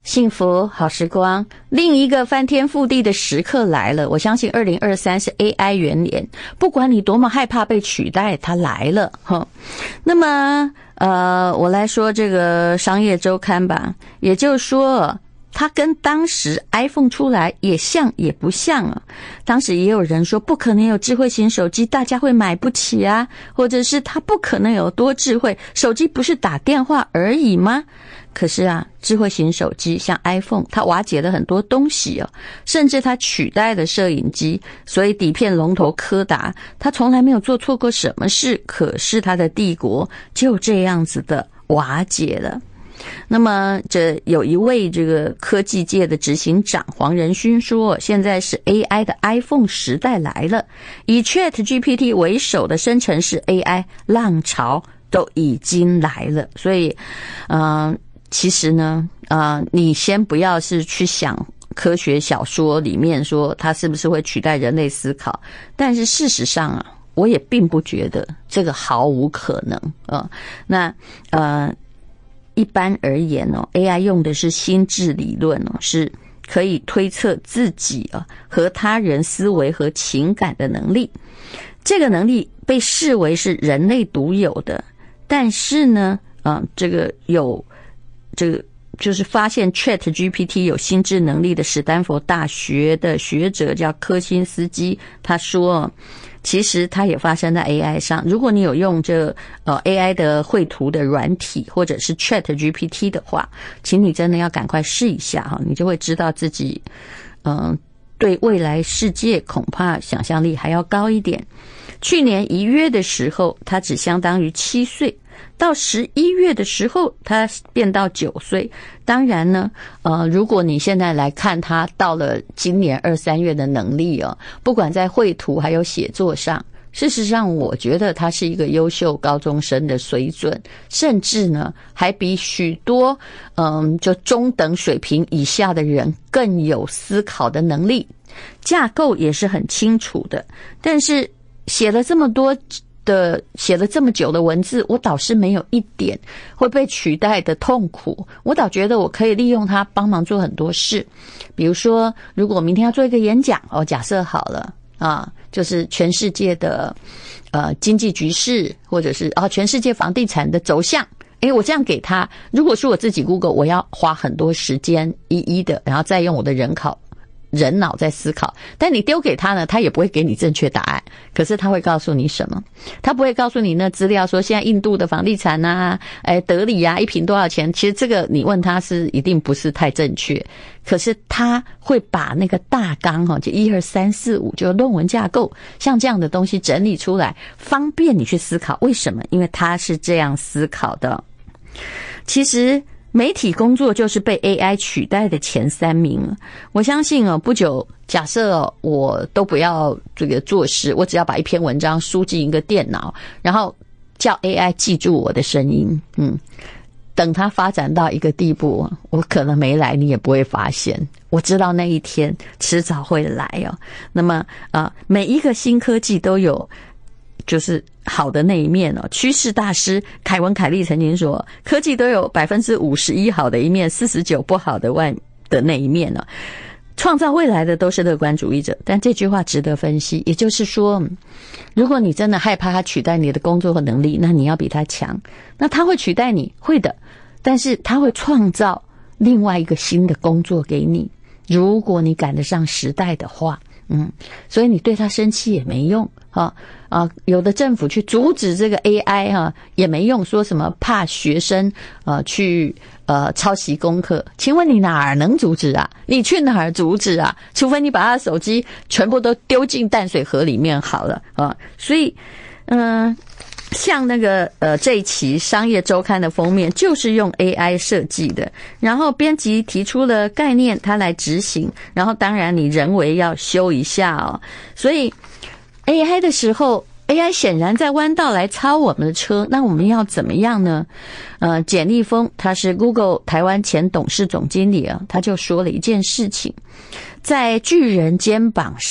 幸福好时光，另一个翻天覆地的时刻来了。我相信2023是 AI 元年，不管你多么害怕被取代，它来了哈。那么我来说这个商业周刊吧，也就是说它跟当时 iPhone 出来也像也不像啊。当时也有人说不可能有智慧型手机，大家会买不起啊，或者是它不可能有多智慧，手机不是打电话而已吗？可是啊，智慧型手机像 iPhone， 它瓦解了很多东西哦，甚至它取代了摄影机，所以底片龙头柯达，它从来没有做错过什么事，可是它的帝国就这样子的瓦解了。那么这有一位这个科技界的执行长黄仁勋说，现在是 AI 的 iPhone 时代来了，以 ChatGPT 为首的生成式 AI 浪潮都已经来了。所以其实呢你先不要是去想科学小说里面说它是不是会取代人类思考，但是事实上啊，我也并不觉得这个毫无可能那一般而言AI 用的是心智理论是可以推测自己和他人思维和情感的能力。这个能力被视为是人类独有的，但是呢这个就是发现 ChatGPT 有心智能力的史丹佛大学的学者叫科辛斯基，他说其实它也发生在 AI 上。如果你有用这AI 的绘图的软体或者是 ChatGPT 的话，请你真的要赶快试一下你就会知道自己对未来世界恐怕想象力还要高一点。去年1月的时候它只相当于7岁，到11月的时候它变到9岁。当然呢如果你现在来看它到了今年2、3月的能力不管在绘图还有写作上，事实上我觉得他是一个优秀高中生的水准，甚至呢还比许多就中等水平以下的人更有思考的能力，架构也是很清楚的。但是写了这么久的文字，我倒是没有一点会被取代的痛苦。我倒觉得我可以利用它帮忙做很多事。比如说如果我明天要做一个演讲假设好了就是全世界的经济局势，或者是全世界房地产的走向，我这样给他，如果是我自己 Google， 我要花很多时间一一的，然后再用我的人脑在思考。但你丢给他呢，他也不会给你正确答案，可是他会告诉你什么？他不会告诉你那资料说现在印度的房地产德里一坪多少钱，其实这个你问他是一定不是太正确。可是他会把那个大纲就1、2、3、4、5就论文架构像这样的东西整理出来，方便你去思考。为什么？因为他是这样思考的。其实媒体工作就是被 AI 取代的前3名。我相信不久假设我都不要这个做事，我只要把一篇文章输进一个电脑，然后叫 AI 记住我的声音等它发展到一个地步，我可能没来你也不会发现。我知道那一天迟早会来那么每一个新科技都有就是好的那一面趋势大师凯文凯利曾经说，科技都有51%好的一面，49%不好的那一面创造未来的都是乐观主义者。但这句话值得分析，也就是说如果你真的害怕他取代你的工作和能力，那你要比他强。那他会取代你，会的，但是他会创造另外一个新的工作给你，如果你赶得上时代的话所以你对他生气也没用有的政府去阻止这个 AI 也没用，说什么怕学生去抄袭功课。请问你哪儿能阻止啊？你去哪儿阻止啊？除非你把他的手机全部都丢进淡水河里面好了所以像那个这一期商业周刊的封面就是用 AI 设计的，然后编辑提出了概念，他来执行，然后当然你人为要修一下所以 AI 的时候 AI 显然在弯道来超我们的车，那我们要怎么样呢？简立峰他是 Google 台湾前董事总经理他就说了一件事情，在巨人肩膀上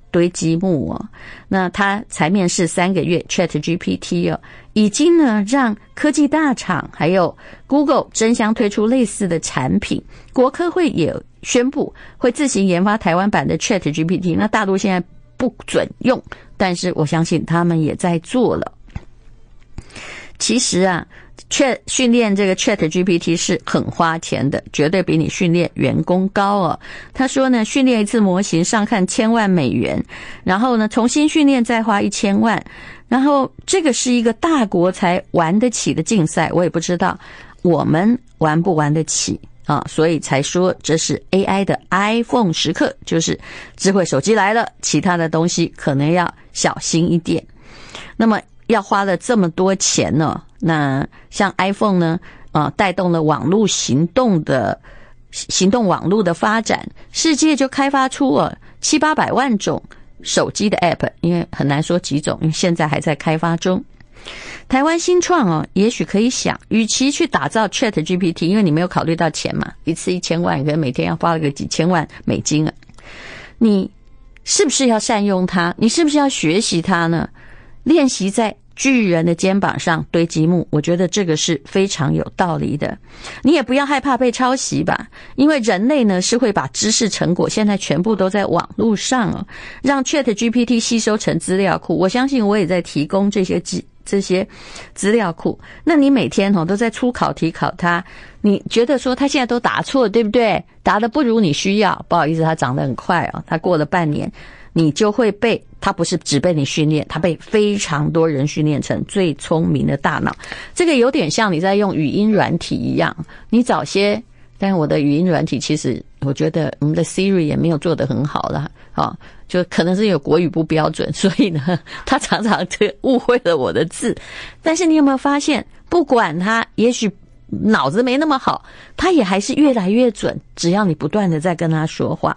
堆积木哦。那他才面试3个月 ChatGPT 哦，已经呢让科技大厂还有 Google 争相推出类似的产品。国科会也宣布会自行研发台湾版的 ChatGPT， 那大陆现在不准用，但是我相信他们也在做了。其实啊，训练这个 ChatGPT 是很花钱的，绝对比你训练员工高哦。他说呢，训练一次模型上看1000万美元，然后呢重新训练再花1000万，然后这个是一个大国才玩得起的竞赛，我也不知道我们玩不玩得起啊，所以才说这是 AI 的 iPhone 时刻，就是智慧手机来了，其他的东西可能要小心一点。那么要花了这么多钱呢，那像 iPhone 呢带动了网络行动网络的发展，世界就开发出700-800万种手机的 App， 因为很难说几种，因为现在还在开发中。台湾新创也许可以想，与其去打造 ChatGPT， 因为你没有考虑到钱嘛，一次1000万，可能每天要花个几千万美金啊，你是不是要善用它？你是不是要学习它呢？练习在巨人的肩膀上堆积木，我觉得这个是非常有道理的。你也不要害怕被抄袭吧，因为人类呢是会把知识成果现在全部都在网络上让 ChatGPT 吸收成资料库。我相信我也在提供这些资料库，那你每天都在出考题考它，你觉得说他现在都答错，对不对？答得不如你需要，不好意思，他长得很快他过了半年，你就会被他不是只被你训练，他被非常多人训练成最聪明的大脑。这个有点像你在用语音软体一样，你早些，但是我的语音软体其实我觉得我们的 Siri 也没有做得很好了就可能是有国语不标准，所以呢他常常误会了我的字。但是你有没有发现，不管他也许脑子没那么好，他也还是越来越准，只要你不断的在跟他说话。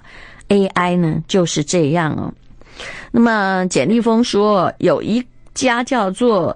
AI 呢就是这样那么简立峰说，有一家叫做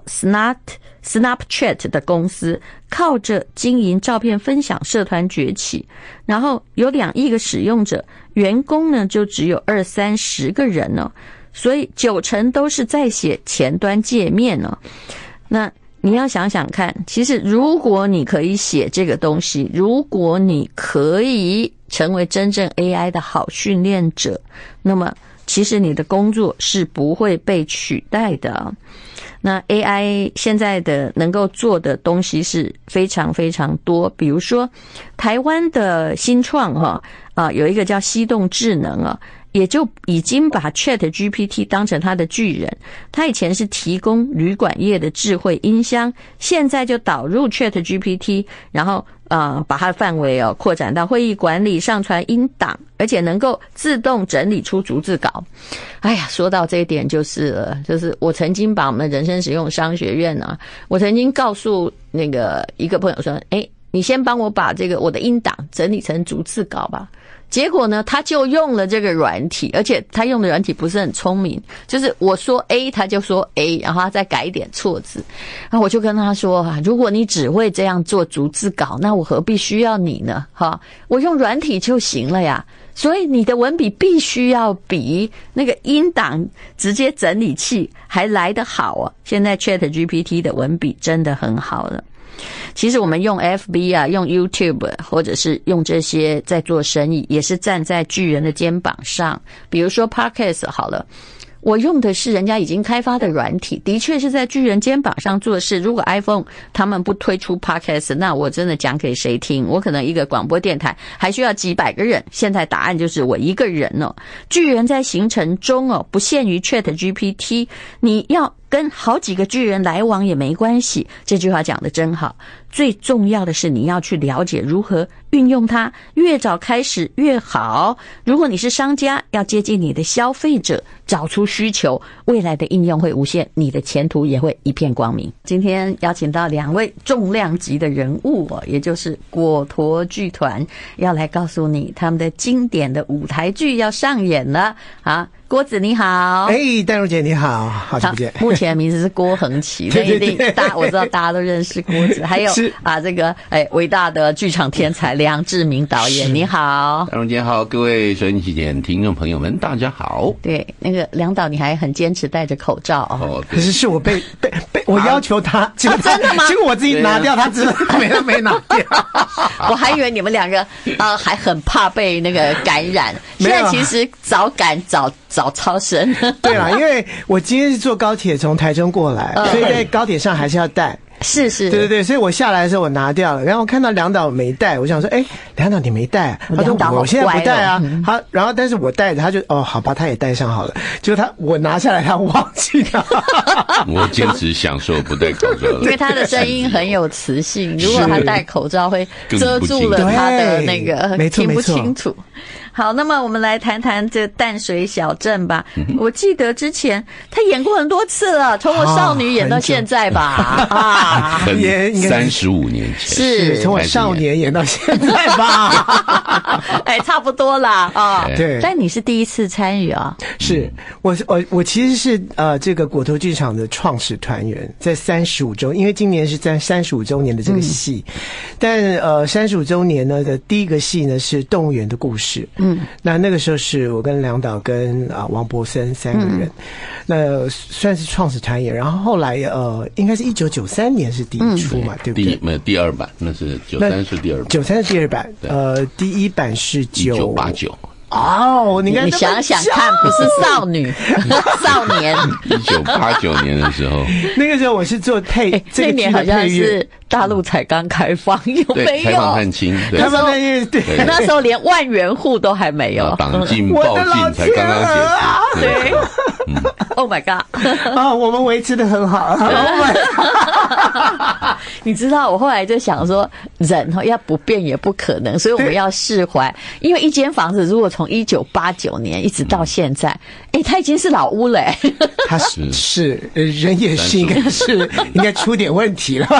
Snapchat 的公司靠着经营照片分享社团崛起，然后有2亿个使用者，员工呢就只有20-30个人所以90%都是在写前端界面那你要想想看，其实如果你可以写这个东西，如果你可以成为真正 AI 的好训练者，那么其实你的工作是不会被取代的那 AI 现在的能够做的东西是非常非常多，比如说台湾的新创有一个叫西动智能也就已经把 ChatGPT 当成它的巨人。它以前是提供旅馆业的智慧音箱，现在就导入 ChatGPT， 然后把它的范围扩展到会议管理、上传音档，而且能够自动整理出逐字稿。哎呀，说到这一点就是我曾经把我们人生实用商学院我曾经告诉那个一个朋友说，你先帮我把这个我的音档整理成逐字稿吧。结果呢，他就用了这个软体，而且他用的软体不是很聪明，就是我说 A 他就说 A， 然后他再改一点错字。然后我就跟他说如果你只会这样做逐字稿，那我何必需要你呢我用软体就行了呀。所以你的文笔必须要比那个音档直接整理器还来得好现在 ChatGPT 的文笔真的很好了。其实我们用 FB 用 YouTube 或者是用这些在做生意，也是站在巨人的肩膀上。比如说 Podcast 好了，我用的是人家已经开发的软体，的确是在巨人肩膀上做事。如果 iPhone 他们不推出 Podcast， 那我真的讲给谁听？我可能一个广播电台还需要几百个人，现在答案就是我一个人巨人在形成中不限于 ChatGPT， 你要跟好几个巨人来往也没关系。这句话讲得真好。最重要的是你要去了解如何运用它，越早开始越好。如果你是商家，要接近你的消费者，找出需求，未来的应用会无限，你的前途也会一片光明。今天邀请到2位重量级的人物也就是果陀剧团，要来告诉你他们的经典的舞台剧要上演了郭子你好。 淡如姐你好，好久不见。 目前的名字是郭恒奇， 对对对， 一定我知道大家都认识郭子，还有这个伟大的剧场天才梁志明导演，你好。 淡如姐好，各位收音机前听众朋友们，大家好。 对，那个梁导你还很坚持戴着口罩哦。 可是我被我要求他，真的吗？结果我自己拿掉，他真的没拿掉。 我还以为你们两个还很怕被那个感染，现在其实早感早超生。 对啦，因为我今天是坐高铁从台中过来，所以在高铁上还是要戴。 是， 对，所以我下来的时候我拿掉了，然后我看到梁导没带，我想说，梁导你没带，他说我现在不带啊，他然后但是我带着，他就好吧，他也带上好了，结果我拿下来，他忘记了。 我坚持享受不戴口罩， 因为他的声音很有磁性，如果他戴口罩会遮住了他的那个听不清楚。好，那么我们来谈谈这淡水小镇吧。我记得之前他演过很多次了，从我少女演到现在吧。 35年前， 是从我少年演到现在吧。 差不多啦啊。 对， 但你是第一次参与啊？ 是我其实是这个果陀剧场的创始团员，在35周，因为今年是在35周年的这个戏，但35周年呢的第一个戏呢是动物园的故事。那个时候是我跟梁导跟王博森3个人，那算是创始团员。然后后来应该是1993年是第一出嘛，对不对？ 没有第二版，那是93是第二版，93 是第二版。第一版是 1989。 你想想看，不是少女，少年。 1989年的时候， 那个时候我是做这个那年好像是大陆才刚开放，有没有？ 开放探亲， 开放探亲，对， 那时候连万元户都还没有， 党禁报禁才刚刚解除， 对。Oh my god！ 我们维持得很好。 你知道，我后来就想说，人要不变也不可能，所以我们要释怀。因为一间房子如果从1989年一直到现在，它已经是老屋了。 它是人也是应该出点问题了，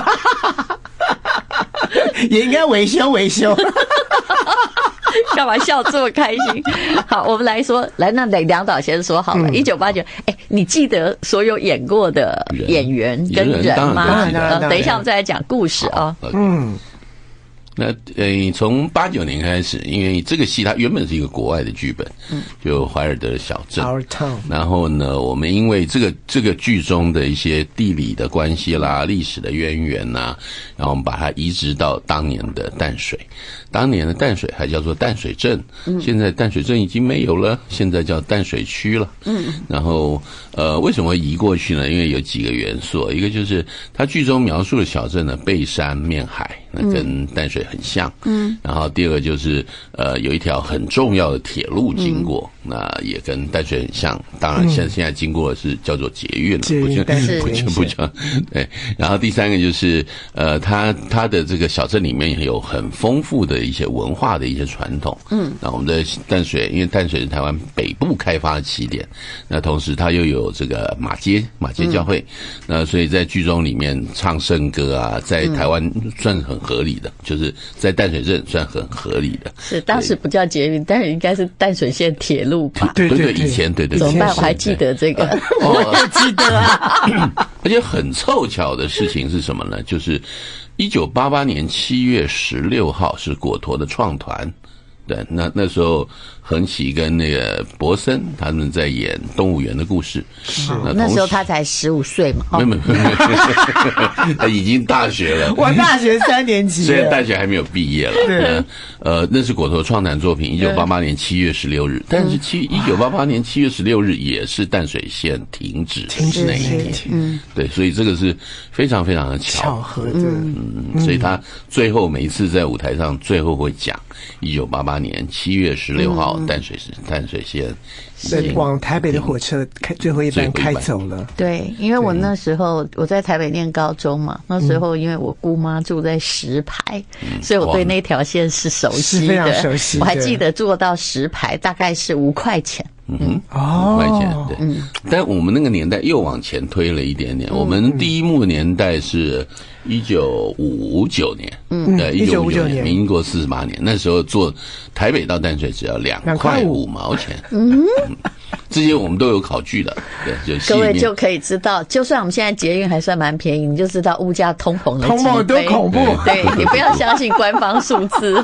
也应该维修。 干嘛笑这么开心？好，我们来说，那梁导先说好了。1989，你记得所有演过的演员跟人吗？等一下我们再来讲故事啊。 那从89年开始，因为这个戏它原本是一个国外的剧本，就怀尔德的小镇。然后呢，我们因为这个剧中的一些地理的关系啦、历史的渊源呐，然后我们把它移植到当年的淡水。当年的淡水还叫做淡水镇，现在淡水镇已经没有了，现在叫淡水区了。然后为什么会移过去呢？因为有几个元素，一个就是它剧中描述的小镇呢，背山面海，那跟淡水很像。然后第二个就是有一条很重要的铁路经过，那也跟淡水很像。当然现在经过的是叫做捷运了，不叫对。然后第三个就是它的这个小镇里面有很丰富的一些文化的一些传统。那我们的淡水，因为淡水是台湾北部开发的起点，那同时它又有这个马街教会，那所以在剧中里面唱圣歌啊，在台湾算很合理的，就是在淡水镇算很合理的。 是当时不叫捷运，但是应该是淡水线铁路吧？ 对， 以前对。 怎么办？我还记得这个， 我也记得啊。 而且很凑巧的事情是什么呢？就是1988年7月16号是果陀的创团。对，那时候恒奇跟那个博森他们在演动物园的故事。 那时候他才15岁嘛。 没有，他已经大学了。 我大学3年级， 虽然大学还没有毕业了。 对， 那是果陀创坛作品，1988年7月16日。但是1988年7月16日也是淡水线停止那一天。对，所以这个是非常非常的巧合的。所以他最后每一次在舞台上最后会讲1988年7月16号淡水线往台北的火车最后一班开走了。 对，因为我那时候我在台北念高中嘛，那时候因为我姑妈住在10排，所以我对那条线是熟悉的， 非常熟悉。 我还记得坐到10排大概是5块钱。 5块钱，对。但我们那个年代又往前推了一点点，我们第一幕年代是1959年，对，1959年，民国48年，那时候坐台北到淡水只要2块5毛钱， 这些我们都有考据的。对， 各位就可以知道，就算我们现在捷运还算蛮便宜，你就知道物价通膨了几倍， 通膨多恐怖。 对，你不要相信官方数字。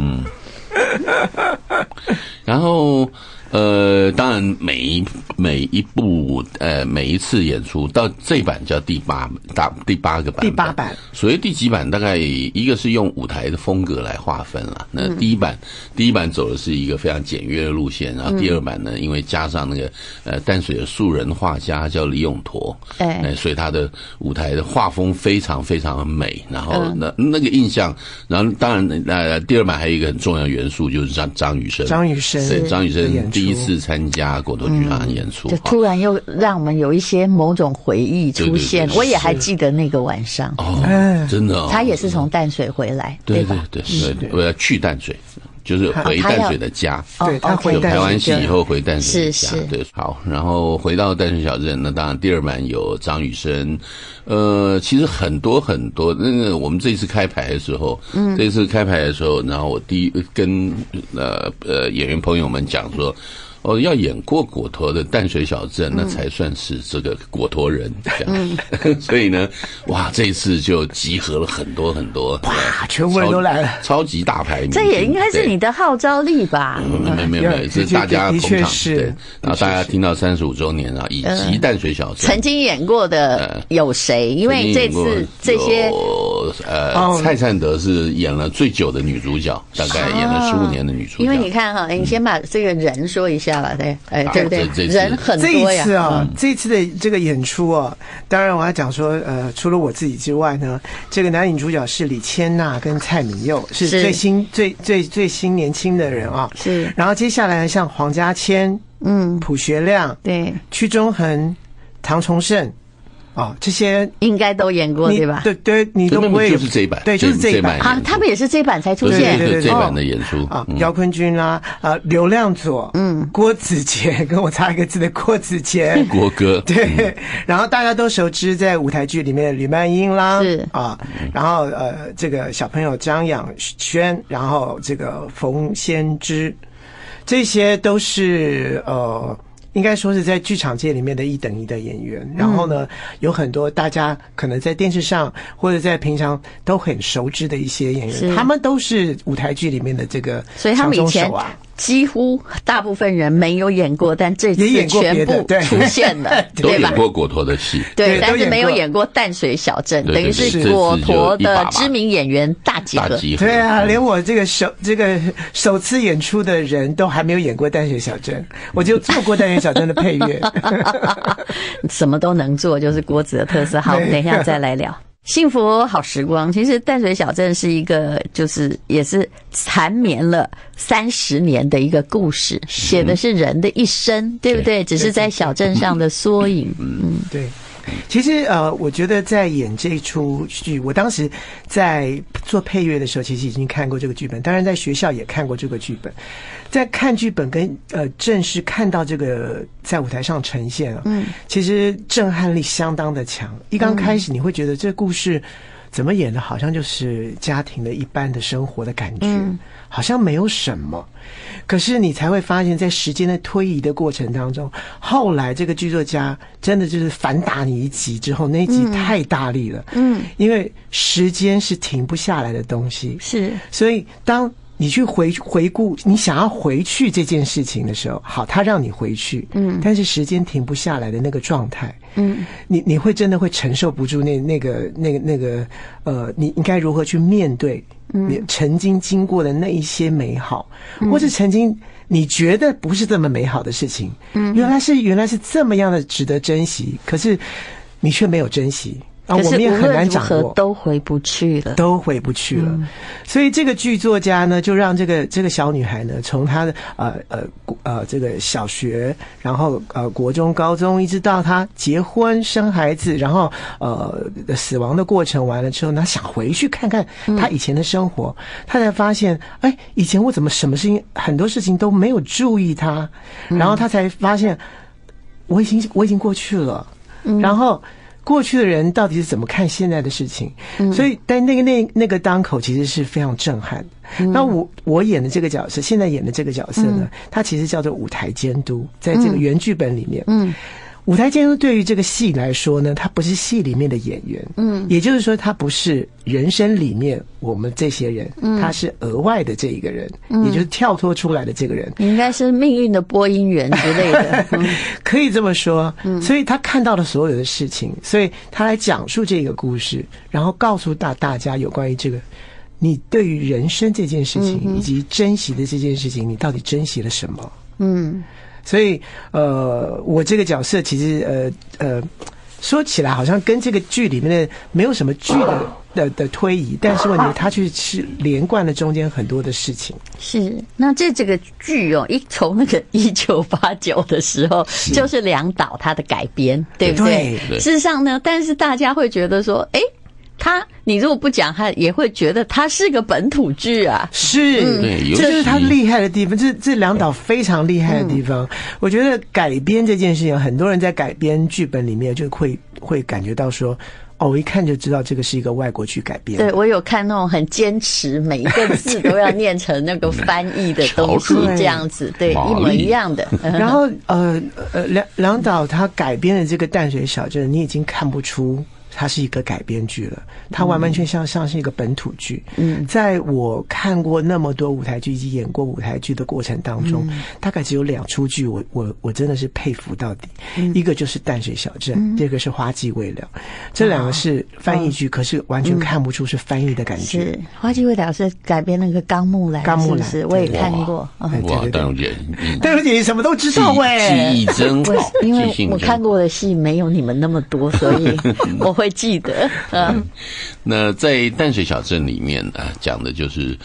然后当然每一部每一次演出到这一版叫第八个版本。 第八版， 所谓第几版，大概一个是用舞台的风格来划分了。那第一版走的是一个非常简约的路线，然后第二版呢，因为加上那个淡水的素人画家叫李永陀，所以他的舞台的画风非常非常的美。然后那个印象，然后当然第二版还有一个很重要的元素就是张雨生，对，张雨生第一次参加果陀剧场演出， 就突然又让我们有一些某种回忆出现。对对对，我也还记得那个晚上， 真的他也是从淡水回来， 对吧？对，我要去淡水。就是回淡水的家， 对，他回拍完戏以后回淡水的家， 是对，好，然后回到淡水小镇，那当然第二版有张雨生，其实很多那个我们这次开排的时候，然后我跟演员朋友们讲说，要演过果陀的淡水小镇，那才算是这个果陀人这样。所以呢，哇，这一次就集合了很多，哇， 全部人都来了， 超级大牌明星。 这也应该是你的号召力吧？ 没有，这是大家捧场， 对。 然后大家听到35周年啊，以及淡水小镇曾经演过的有谁？因为这次这些蔡善德是演了最久的女主角，大概演了15年的女主角。 因为你看哈，你先把这个人说一下。对不对？人很多呀。 这一次的这个演出当然我要讲说，除了我自己之外呢，这个男女主角是李千娜跟蔡敏佑，是最新年轻的人啊。 是。 然后接下来像黄家千、卜学亮、 对、 屈中恒、唐崇盛。这些应该都演过对吧？ 对，你都不会就是这一版， 对，就是这一版啊，他们也是这一版才出现， 对，这一版的演出姚坤君啦，刘亮佐，郭子乾，跟我差一个字的郭子乾， 郭哥， 对，然后大家都熟知在舞台剧里面的吕曼英啦， 是然后这个小朋友张养轩，然后这个冯先知，这些都是应该说是在剧场界里面的一等一的演员，然后呢，有很多大家可能在电视上或者在平常都很熟知的一些演员，他们都是舞台剧里面的这个所以他们以前几乎大部分人没有演过，但这次全部出现了， 都演过果陀的戏， 对，但是没有演过淡水小镇，等于是果陀的知名演员大集合。 对啊，连我这个首次演出的人都还没有演过淡水小镇，我就做过淡水小镇的配乐， 什么都能做，就是郭子的特色。好，等一下再来聊。幸福好时光，其实淡水小镇是一个，就是也是缠绵了30年的一个故事，写的是人的一生，对不对？只是在小镇上的缩影。 对。其实我觉得在演这出剧，我当时在做配乐的时候，其实已经看过这个剧本，当然在学校也看过这个剧本。在看剧本跟正式看到这个在舞台上呈现其实震撼力相当的强。一刚开始你会觉得这故事怎么演的好像就是家庭的一般的生活的感觉，好像没有什么。可是你才会发现在时间的推移的过程当中，后来这个剧作家真的就是反打你一集之后，那一集太大力了，因为时间是停不下来的东西， 是，所以当你去回顾，你想要回去这件事情的时候，好，他让你回去，但是时间停不下来的那个状态，你会真的会承受不住那个你应该如何去面对你曾经经过的那一些美好，或是曾经你觉得不是这么美好的事情，原来是这么样的值得珍惜，可是你却没有珍惜。我们也很难掌握， 都回不去了， 所以这个剧作家呢，就让这个小女孩呢，从她的这个小学，然后国中、高中，一直到她结婚生孩子，然后死亡的过程完了之后，她想回去看看她以前的生活，她才发现，以前我怎么什么事情很多事情都没有注意她，然后她才发现，我已经过去了，然后。过去的人到底是怎么看现在的事情？所以，但那个当口其实是非常震撼的。 那我演的这个角色，现在演的这个角色呢，它其实叫做舞台监督，在这个原剧本里面，舞台监督对于这个戏来说呢，他不是戏里面的演员，也就是说他不是人生里面我们这些人，他是额外的这一个人，也就是跳脱出来的这个人。 你应该是命运的播音员之类的， 可以这么说。所以他看到了所有的事情，所以他来讲述这个故事，然后告诉大家有关于这个。你对于人生这件事情，以及珍惜的这件事情，你到底珍惜了什么？所以我这个角色其实说起来好像跟这个剧里面的没有什么剧的推移，但是问题它却是连贯了中间很多的事情。 是，那这个剧从那个1989的时候，就是梁导他的改编，对不对？事实上呢，但是大家会觉得说，你如果不讲，他也会觉得他是个本土剧啊。 是，这就是他厉害的地方，这梁导非常厉害的地方。我觉得改编这件事情，很多人在改编剧本里面就会感觉到说，我一看就知道这个是一个外国剧改编。 对，我有看那种很坚持，每一个字都要念成那个翻译的东西，这样子，对，一模一样的。 然后梁导他改编的这个淡水小镇，你已经看不出它是一个改编剧了，它完完全像是一个本土剧。在我看过那么多舞台剧以及演过舞台剧的过程当中，大概只有2出剧我真的是佩服到底。一个就是淡水小镇，第二个是花季未了。这2个是翻译剧，可是完全看不出是翻译的感觉。 是花季未了是改编那个冈木兰，是不是？我也看过。 哇，戴荣姐你什么都知道记忆真好， 因为我看过的戏没有你们那么多，所以我会记得。 那在淡水小镇里面讲的就是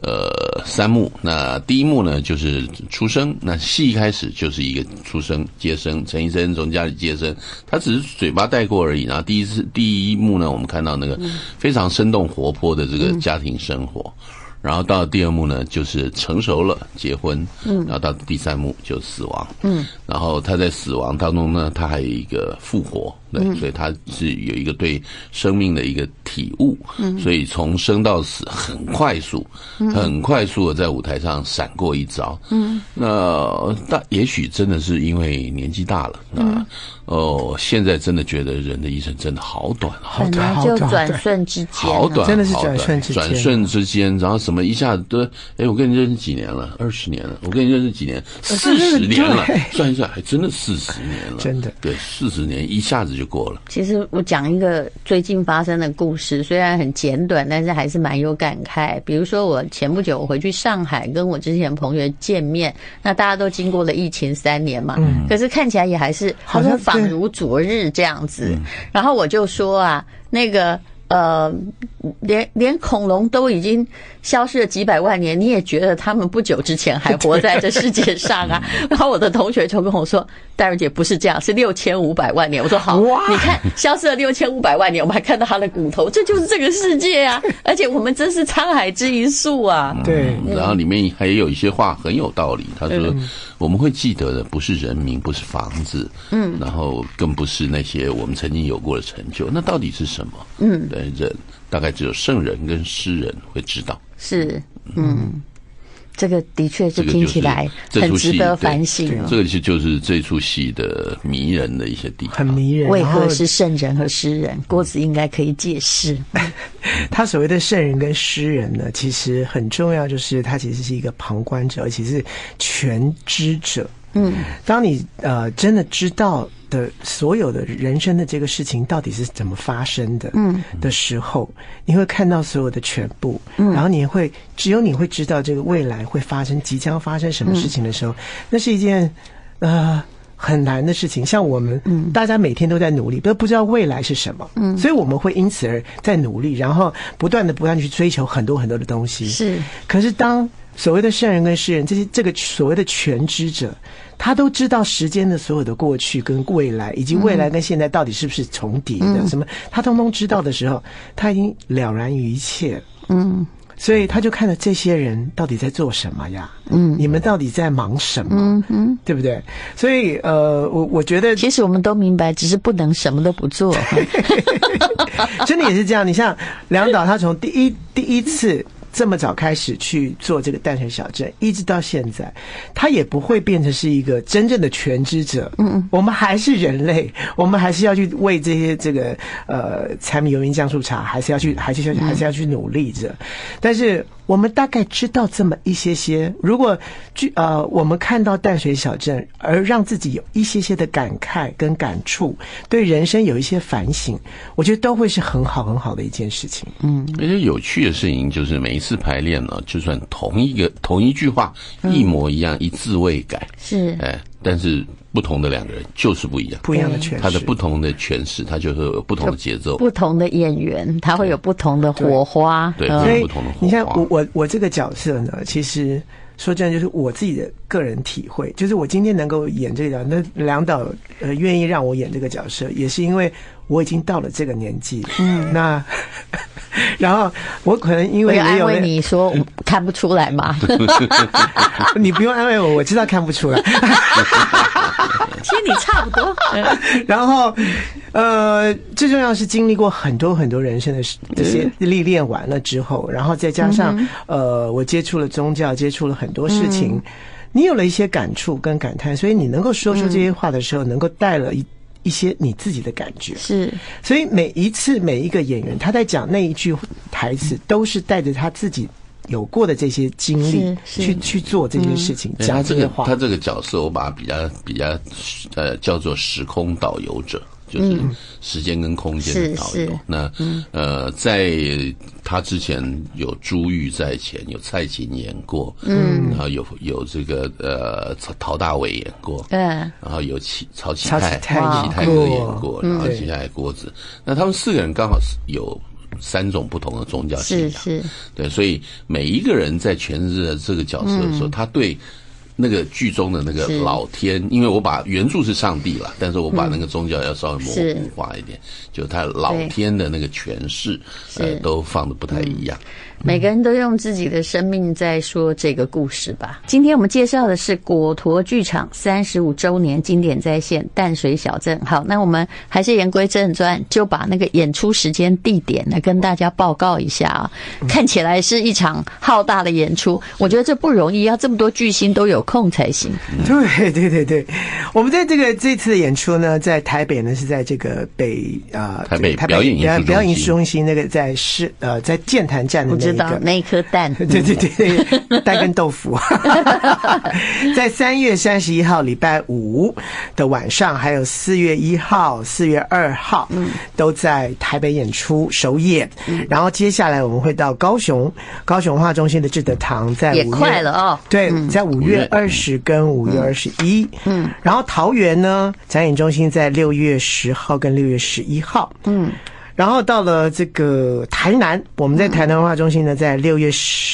3幕。那第一幕呢就是出生，那戏一开始就是一个出生接生，陈医生从家里接生，他只是嘴巴带过而已。然后第一幕呢，我们看到那个非常生动活泼的这个家庭生活。然后到了第2幕呢，就是成熟了结婚，然后到第3幕就死亡，然后他在死亡当中呢，他还有一个复活，对，所以他是有一个对生命的一个体悟，所以从生到死很快速的在舞台上闪过一遭，那也许真的是因为年纪大了，现在真的觉得人的一生真的好短， 好短，就转瞬之间， 好短， 真的是转瞬之间，然后什么一下子都，我跟你认识几年了？20年了。我跟你认识几年？40年了。算一算，还真的40年了。 真的， 对，40年一下子就过了。 其实我讲一个最近发生的故事，虽然很简短，但是还是蛮有感慨。比如说，我前不久我回去上海，跟我之前朋友见面，那大家都经过了疫情3年嘛，可是看起来也还是好像仿如昨日这样子。然后我就说啊，那个。连恐龙都已经消失了几百万年，你也觉得他们不久之前还活在这世界上啊？然后我的同学就跟我说，戴茹姐不是这样，是6500万年。我说好，你看消失了6500万年，我们还看到它的骨头，这就是这个世界啊！而且我们真是沧海之一粟啊！ 对， 然后里面还有一些话很有道理，他说我们会记得的不是人名，不是房子，然后更不是那些我们曾经有过的成就，那到底是什么？对，人大概只有圣人跟诗人会知道。 是，这个的确是听起来很值得反省。 这个就是这出戏的迷人的一些地方， 很迷人。 为何是圣人和诗人？郭子应该可以解释。 他所谓的圣人跟诗人呢，其实很重要，就是他其实是一个旁观者，而且是全知者。当你真的知道的所有的人生的这个事情到底是怎么发生的，的时候，你会看到所有的全部，然后只有你会知道这个未来会发生，即将发生什么事情的时候，那是一件很难的事情。像我们大家每天都在努力，都不知道未来是什么，所以我们会因此而在努力，然后不断去追求很多很多的东西。是，可是当所谓的圣人跟诗人，这个所谓的全知者，他都知道时间的所有的过去跟未来，以及未来跟现在到底是不是重叠的，什么他通通知道的时候，他已经了然于一切了。所以他就看着这些人到底在做什么呀？你们到底在忙什么？对不对？所以我觉得， 其实我们都明白，只是不能什么都不做。 真的也是这样。你像梁导，他从第一次这么早开始去做这个淡水小镇，一直到现在，他也不会变成是一个真正的全知者。我们还是人类，我们还是要去为这些这个柴米油盐酱醋茶，还是要去努力着。但是我们大概知道这么一些些，如果我们看到淡水小镇，而让自己有一些些的感慨跟感触，对人生有一些反省，我觉得都会是很好很好的一件事情。 而且有趣的事情就是每一次排练呢，就算同一句话一模一样，一字未改， 是， 但是不同的两个人就是不一样， 不一样的诠释， 他的不同的诠释，他就会有不同的节奏， 不同的演员，他会有不同的火花， 对，会有不同的火花。 你看我这个角色呢，其实说真的，就是我自己的个人体会，就是我今天能够演这个角色，那梁导愿意让我演这个角色，也是因为我已经到了这个年纪，那然后我可能因为我安慰你说我看不出来嘛， 你不用安慰我，我知道看不出来。 其实你差不多。 然后，最重要是经历过很多很多人生的这些历练完了之后，然后再加上我接触了宗教，接触了很多事情，你有了一些感触跟感叹，所以你能够说出这些话的时候，能够带了一些你自己的感觉。 是， 所以每一次每一个演员他在讲那一句台词，都是带着他自己有过的这些经历去做这件事情，讲这个话。他这个角色，我把它比较叫做时空导游者，就是时间跟空间的导游。那在他之前有朱玉在前，有蔡琴演过，然后有这个陶大伟演过，然后有曹启泰哥演过，然后接下来郭子，那他们4个人刚好有3种不同的宗教信仰， 是， 对，所以每一个人在诠释这个角色的时候，他对那个剧中的那个老天，因为我把原著是上帝了，但是我把那个宗教要稍微模糊化一点，就他老天的那个诠释，都放的不太一样。 每个人都用自己的生命在说这个故事吧。今天我们介绍的是果陀剧场35周年经典再现淡水小镇。好，那我们还是言归正传，就把那个演出时间地点呢跟大家报告一下啊。看起来是一场浩大的演出，我觉得这不容易，要这么多巨星都有空才行。 对，我们在这次的演出呢，在台北呢是在这个台北表演艺术中心那个在剑潭站的那个那一颗蛋， 对，蛋跟豆腐，在3月31号礼拜5的晚上，还有4月1号、4月2号，都在台北演出首演。然后接下来我们会到高雄文化中心的志德堂，在也快了哦。 对，在5月20跟5月21。然后桃园呢，展演中心在6月10号跟6月11号。然后到了这个台南，我们在台南文化中心呢，在6月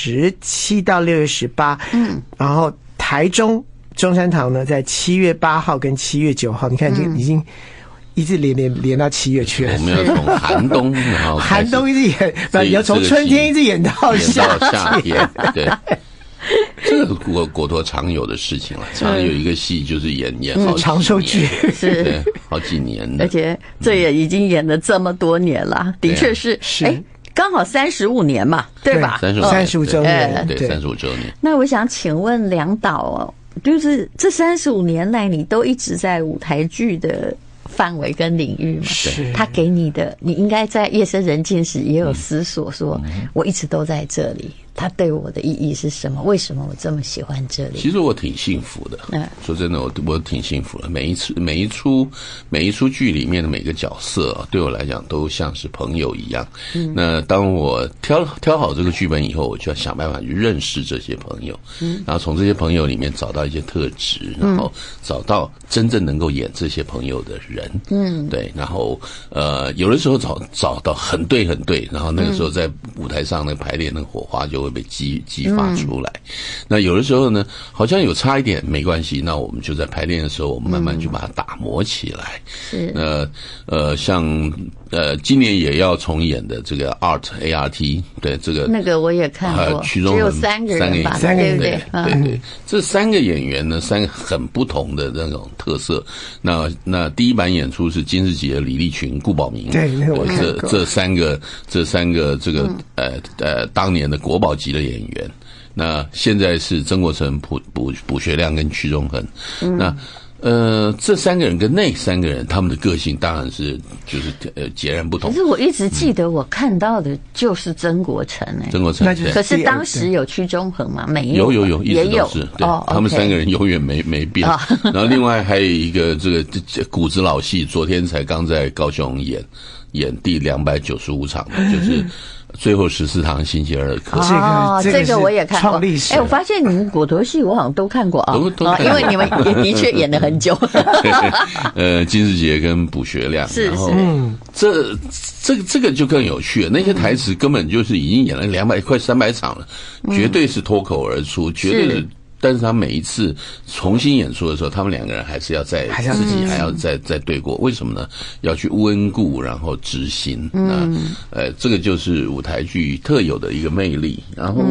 17到6月18。然后台中中山堂呢，在7月8号跟7月9号。你看，已经一直连到7月去了。 我们要从寒冬，然后寒冬一直演，要从春天一直演到夏天。对。这个果陀常有的事情了，常有一个戏就是演好长寿剧， 是好几年的， 而且这也已经演了这么多年了，的确是，刚好35年嘛，对吧 ？35周年， 对，35周年。 那我想请问梁导哦，就是这35年来，你都一直在舞台剧的范围跟领域嘛？ 是他给你的，你应该在夜深人静时也有思索说，我一直都在这里。它对我的意义是什么？为什么我这么喜欢这里？ 其实我挺幸福的。说真的，我挺幸福的。每一出剧里面的每个角色，对我来讲都像是朋友一样。那当我挑好这个剧本以后，我就要想办法去认识这些朋友，然后从这些朋友里面找到一些特质，然后找到真正能够演这些朋友的人。对。然后有的时候找到很对，然后那个时候在舞台上那个排练那个火花就会被激发出来。那有的时候呢，好像有差一点没关系，那我们就在排练的时候，我们慢慢就把它打磨起来。 是。 像今年也要重演的这个 ART， 对这个那个我也看过， 曲中只有3个人吧，对不对？ 对，这3个演员呢，3个很不同的那种特色。那第一版演出是金士杰、李立群、顾宝明， 对，那我看过。 这三个这个当年的国宝级的演员。那现在是曾国城、卜学亮跟屈中恒。那这3个人跟那3个人，他们的个性当然是就是截然不同。 可是我一直记得我看到的就是曾国城曾国城， 可是当时有屈中恒吗？没有， 有，一直都是。对，他们3个人永远没变。然后另外还有一个这个骨子老戏，昨天才刚在高雄演第295场的，就是最后14堂星期二的课。 这个我也看过。我发现你们果陀戏我好像都看过啊，因为你们也的确演了很久。 金士杰跟卜学亮， 是， 这个就更有趣了。那些台词根本就是已经演了200快300场了，绝对是脱口而出，绝对是。但是他每一次重新演出的时候，他们2个人还是要自己还要再对过。为什么呢？要去温故，然后知新。这个就是舞台剧特有的一个魅力。然后，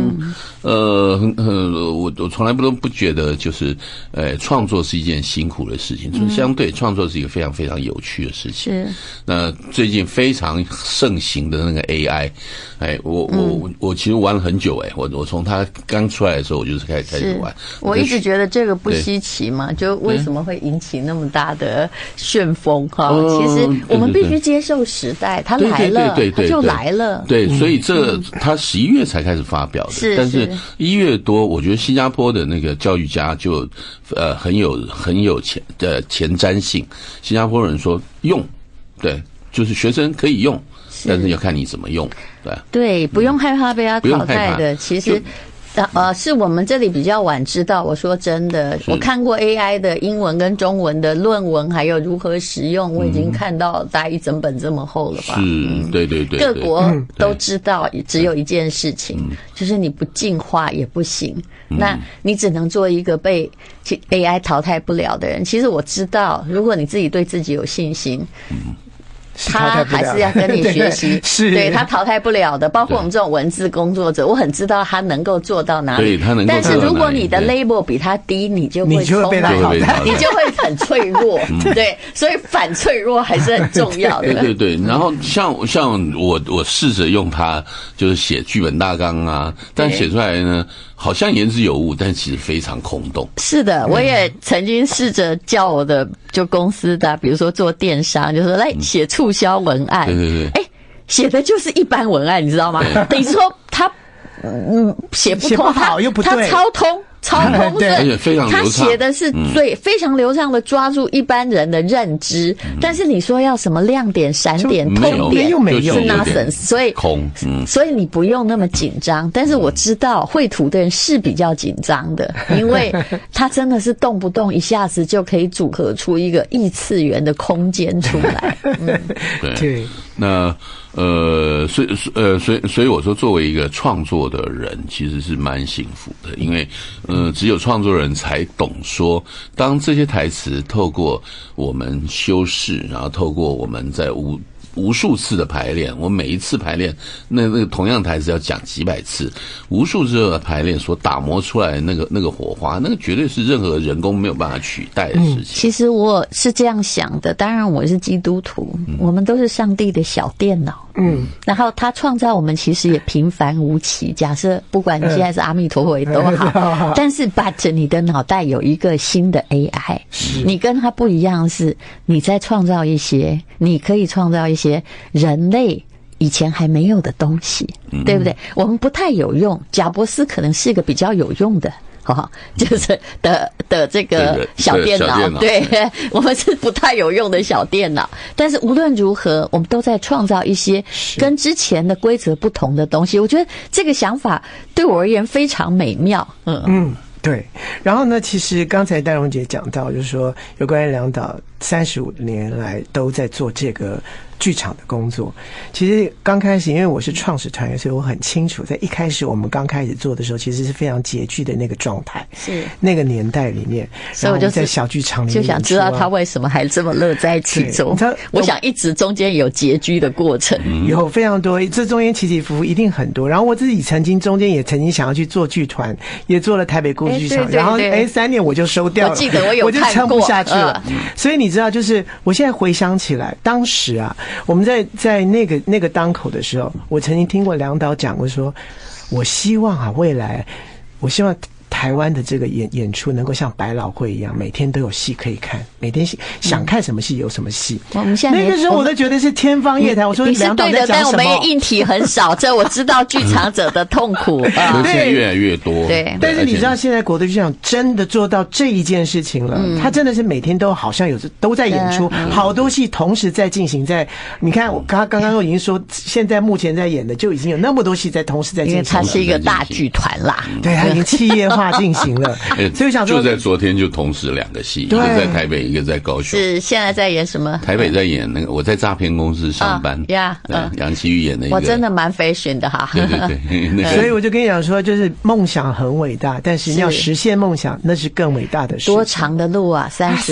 我从来不觉得就是创作是一件辛苦的事情，相对创作是一个非常非常有趣的事情。是。那最近非常盛行的那个 AI，我其实玩了很久。我从它刚出来的时候，我就是开始玩。 我一直觉得这个不稀奇嘛，就为什么会引起那么大的旋风哈？其实我们必须接受时代，它来了，它就来了。对， 所以它11月才开始发表的，但是1月多，我觉得新加坡的那个教育家就很有前瞻性。新加坡人说用，对，就是学生可以用，但是要看你怎么用， 对，不用害怕被他淘汰的，其实。是我们这里比较晚知道。我说真的，我看过 AI 的英文跟中文的论文，还有如何使用，我已经看到大概1整本这么厚了吧？ 是，对， 各国都知道，只有一件事情，就是你不进化也不行。那你只能做一个被 AI 淘汰不了的人。其实我知道，如果你自己对自己有信心。他还是要跟你学习，对他淘汰不了的。包括我们这种文字工作者，我很知道他能够做到哪里。但是如果你的 label 比他低，你就会被他淘汰， 你就会很脆弱。对，所以反脆弱还是很重要的。 对。然后像我试着用它，就是写剧本大纲啊，但写出来呢，好像言之有物，但其实非常空洞。 是的，我也曾经试着叫我的就公司的，比如说做电商，就说来写促销文案。对。写的就是一般文案，你知道吗？等于说他写不通， 好又不对， 他超通。 对，而且非常流畅。 他写的是非常流畅的抓住一般人的认知，但是你说要什么亮点、闪点、痛点又没有， 是 nonsense， 所以所以你不用那么紧张。但是我知道绘图的人是比较紧张的，因为他真的是动不动一下子就可以组合出一个异次元的空间出来。 对。那所以我说，作为一个创作的人，其实是蛮幸福的，因为只有创作人才懂说，当这些台词透过我们修饰，然后透过我们在无数次的排练，我每一次排练那个同样台词要讲几百次，无数次的排练所打磨出来的那个火花，那个绝对是任何人工没有办法取代的事情。 其实我是这样想的，当然我是基督徒，我们都是上帝的小电脑。然后他创造我们其实也平凡无奇，假设不管你现在是阿弥陀佛也都好，但是 but 你的脑袋有一个新的 AI， 你跟他不一样，是你在创造一些，你可以创造一些人类以前还没有的东西，对不对？我们不太有用，贾伯斯可能是一个比较有用的。就是的这个小电脑，对，我们是不太有用的小电脑。但是无论如何，我们都在创造一些跟之前的规则不同的东西。我觉得这个想法对我而言非常美妙。 对。然后呢，其实刚才戴荣姐讲到，就是说有关于梁导 35年来都在做这个剧场的工作。其实刚开始因为我是创始团员，所以我很清楚在一开始我们刚开始做的时候其实是非常拮据的那个状态，是那个年代里面， 所以我就在小剧场里面就想知道他为什么还这么乐在其中。我想一直中间有拮据的过程， 有非常多，这中间起起伏伏一定很多。然后我自己中间也曾经想要去做剧团，也做了台北故剧场，然后3年我就收掉了， 我记得我就撑不下去了。所以你知道，就是我现在回想起来，当时啊，我们在那个当口的时候，我曾经听过梁导讲过说，我希望啊，未来我希望台湾的这个演出能够像百老汇一样，每天都有戏可以看，每天想看什么戏有什么戏。 我们现在那个时候我都觉得是天方夜谭。我说梁导在讲什么？ 但我们也硬体很少，这我知道剧场者的痛苦啊。现在越来越多。 对， 但是你知道现在国都剧场真的做到这一件事情了，他真的是每天都好像都在演出，好多戏同时在进行。你看我刚刚都已经说，现在目前在演的就已经有那么多戏在同时在进行， 因为它是一个大剧团啦， 对，它已经企业化进行了。所以我想说， 就在昨天就同时2个戏，一个在台北，一个在高雄。 是现在在演什么？ 台北在演那个我在诈骗公司上班杨奇煜演那个， 我真的蛮fashion的哈。 对， 所以我就跟你讲说，就是梦想很伟大，但是要实现梦想那是更伟大的事。 多长的路啊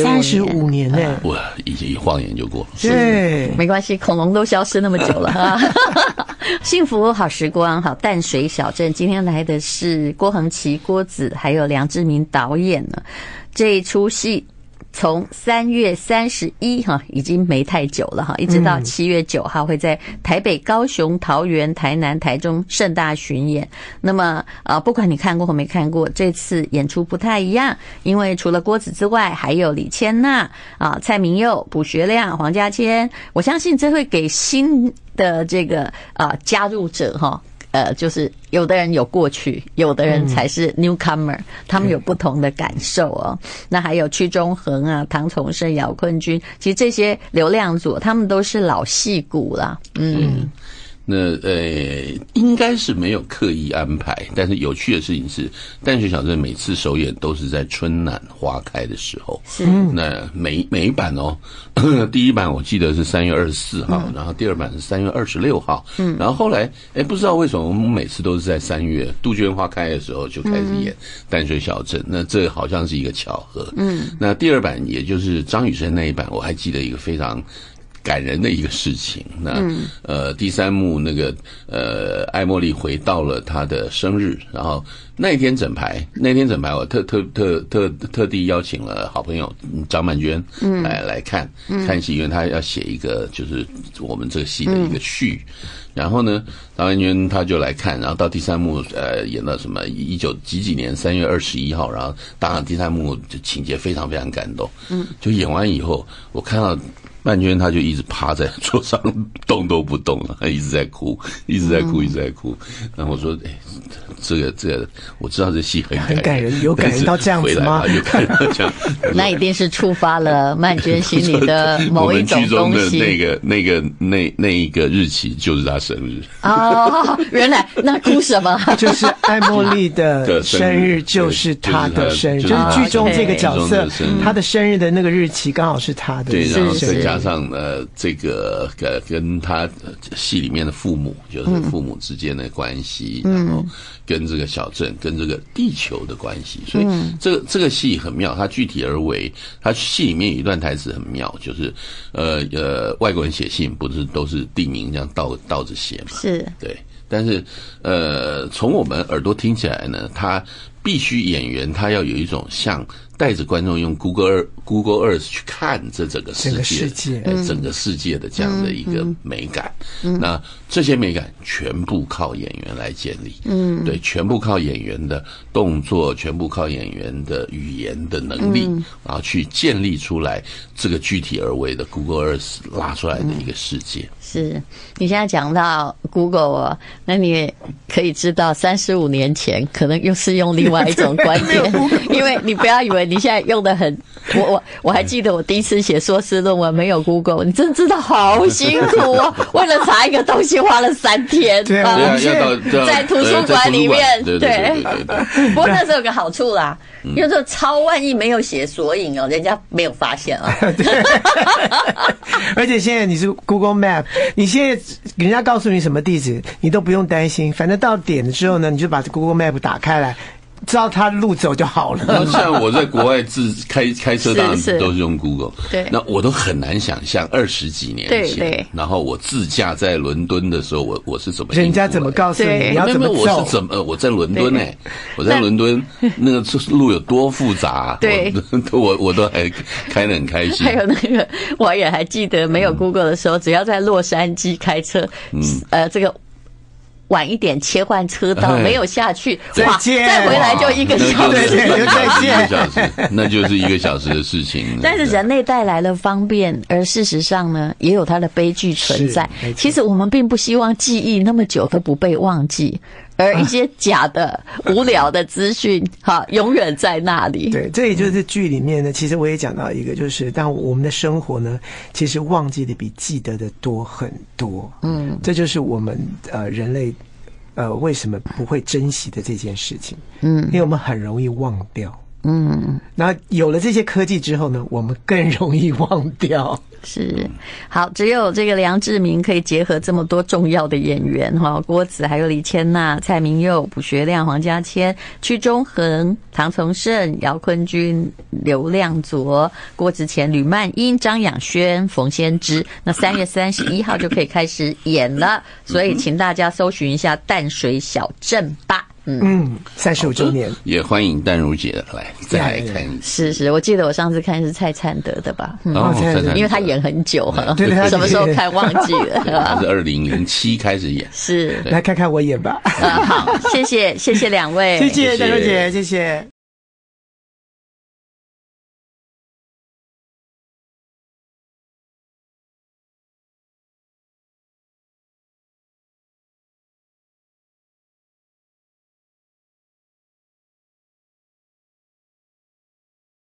，35 年呢？ 哇，一晃眼就过了。 对， 没关系，恐龙都消失那么久了哈。幸福好时光，好淡水小镇，今天来的是郭恒琪、郭子还有梁志民导演呢。这一出戏从3月31已经没太久了哈，一直到7月9号会在台北、高雄、桃园、台南、台中盛大巡演。那么不管你看过或没看过，这次演出不太一样，因为除了郭子之外，还有李千娜蔡明佑、卜学亮、黄家千。我相信这会给新的这个加入者哈。就是有的人有过去，有的人才是 newcomer，他们有不同的感受哦。那还有屈中恒啊、唐崇盛、姚坤君，其实这些流量组他们都是老戏骨啦。 那应该是没有刻意安排，但是有趣的事情是，淡水小镇每次首演都是在春暖花开的时候。 是。 那每一版第一版我记得是3月24号，然后第二版是3月26号。然后后来不知道为什么我们每次都是在3月杜鹃花开的时候就开始演淡水小镇，那这好像是一个巧合。那第二版也就是张雨生那一版，我还记得一个非常感人的一个事情。那第3幕那个艾茉莉回到了她的生日，然后那天整排我特地邀请了好朋友张曼娟来看戏，因为她要写一个就是我们这个戏的一个序。然后呢，张曼娟她就来看，然后到第3幕演到什么19几年3月21号，然后当然第3幕就情节非常非常感动。就演完以后，我看到曼娟她就一直趴在桌上动都不动了，她一直在哭。然后我说这个我知道这戏很感人， 有感人到这样子吗？ 有感人到这样那一定是触发了曼娟心里的某一种东西。 我们剧中的那一个日期就是她生日。 原来那哭什么？ 就是艾茉莉的生日就是她的生日，就是剧中这个角色她的生日的那个日期刚好是她的生日。 对，然后再加上这个跟她戏里面的父母，就是父母之间的关系，然后跟这个小镇跟这个地球的关系，所以这个戏很妙。它具体而为，它戏里面有一段台词很妙，就是外国人写信不是都是地名这样倒着写嘛？ 是， 对。但是从我们耳朵听起来呢，他必须演员他要有一种像带着观众用 Google Earth 去看这整个世界整个世界的这样的一个美感。那这些美感全部靠演员来建立。对，全部靠演员的动作，全部靠演员的语言的能力，然后去建立出来这个具体而为的 Google Earth 拉出来的一个世界。 是，你现在讲到 Google 那你也可以知道35年前可能又是用另外一种观点。因为你不要以为你现在用的很我还记得我第一次写硕士论文没有 Google， 你真知道好辛苦哦，为了查一个东西花了3天。 对啊， 在图书馆里面。 对。 不过那时候有个好处啦，因为说万一没有写索引哦，人家没有发现啊。 而且现在你是 Google Map， 你现在人家告诉你什么地址，你都不用担心，反正到点了之后呢，你就把 Google Map 打开来。知道他路走就好了。 那像我在国外开车当然都是用 Google， 对， 那我都很难想象20几年前， 对， 然后我自驾在伦敦的时候，我是怎么人家怎么告诉你你要怎么走？ 我在伦敦我在伦敦那个路有多复杂， 对， 我都还开得很开心。 还有那个我也还记得没有 Google 的时候，只要在洛杉矶开车，这个。晚一点切换车道，没有下去，哇，再回来就1个小时， 再见， 那就是1个小时的事情。 但是人类带来了方便，而事实上呢，也有它的悲剧存在。其实我们并不希望记忆那么久都不被忘记。而一些假的、无聊的资讯，永远在那里。 对，这也就是剧里面呢。其实我也讲到一个，就是当我们的生活呢，其实忘记的比记得的多很多。这就是我们人类为什么不会珍惜的这件事情。因为我们很容易忘掉。然后有了这些科技之后呢，我们更容易忘掉。 是，好，只有这个梁志民可以结合这么多重要的演员郭子，还有李千娜、蔡明佑、卜学亮、黄家千、屈中恒、唐从圣、姚坤君、刘亮佐、郭子乾、吕曼英、张养轩、冯先知。那3月31号就可以开始演了，所以请大家搜寻一下淡水小镇吧。 35周年， 也欢迎淡如姐再来看。 是，我记得我上次看是蔡灿德的吧？因为他演很久了，什么时候看忘记了。 他是2007开始演。 是， 来看看我演吧。 好，谢谢2位， 谢谢淡如姐，谢谢。